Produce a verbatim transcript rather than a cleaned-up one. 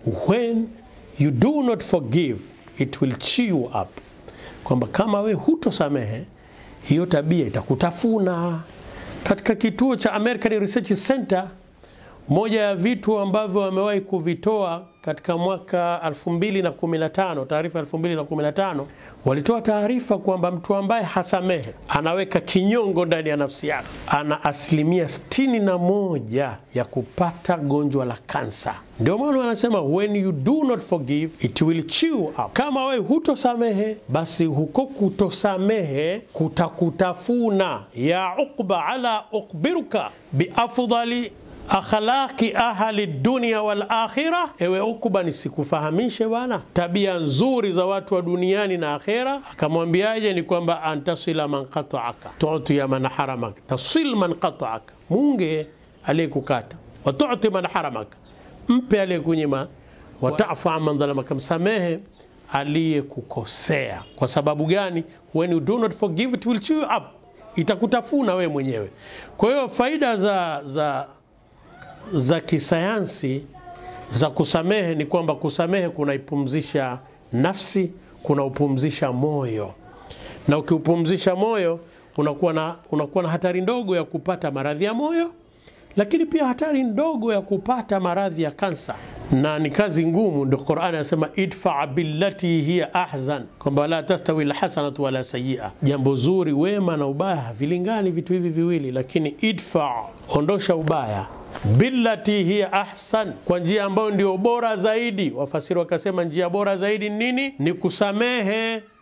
when you do not forgive it will chew you up, kwamba kama we hutosamehe hiyo tabia itakutafuna. Katika kituo cha American Research Center, moja ya vitu ambavyo wamewahi kuvitoa katika mwaka elfu mbili na kumi na tano, taarifa elfu mbili na kumi na tano, walitoa taarifa kwamba mtu ambaye hasamehe anaweka kinyongo ndani ya nafsi yake, ana asilimia sitini na moja ya kupata gonjwa la kansa. Ndio maana wanasema when you do not forgive it will chew up. Kama wewe hutosamehe, basi huko kutosamehe kutakutafuna. Ya Uqba, ala ukhbiruka bi afdali akhlaqi ahli dunya wal akhirah. Ewe Uqba, nisikufahamishe bwana tabia nzuri za watu wa duniani na akhera? Akamwambiaje? Ni kwamba antasila man qata'aka, tu'ti ya man haramaka, tasil man qata'aka, munge aliyekukata, wa tu'ti man haramaka, mpe aliyekunyima, wa ta'fu man dhalamaka, msamehe aliyekukosea. Kwa sababu gani? When you do not forgive it will chew you up, itakutafuna we mwenyewe. Kwa hiyo faida za za za kisayansi za kusamehe ni kwamba kusamehe kunaipumzisha nafsi, kunaupumzisha moyo, na ukiupumzisha moyo unakuwa na unakuwa na hatari ndogo ya kupata maradhi ya moyo, lakini pia hatari ndogo ya kupata maradhi ya kansa. Na ni kazi ngumu. Ndio Qur'ani inasema idfa billati hiya ahzan, kwamba la tastawi alhasanatu wala sayyi'a. Jambo zuri, wema na ubaya vilingani vitu hivi viwili, lakini idfa, ondosha ubaya, billati hiya ahsan, kwa njia ambayo ndio bora zaidi. Wafasiri wakasema njia bora zaidi nini? Ni kusamehe.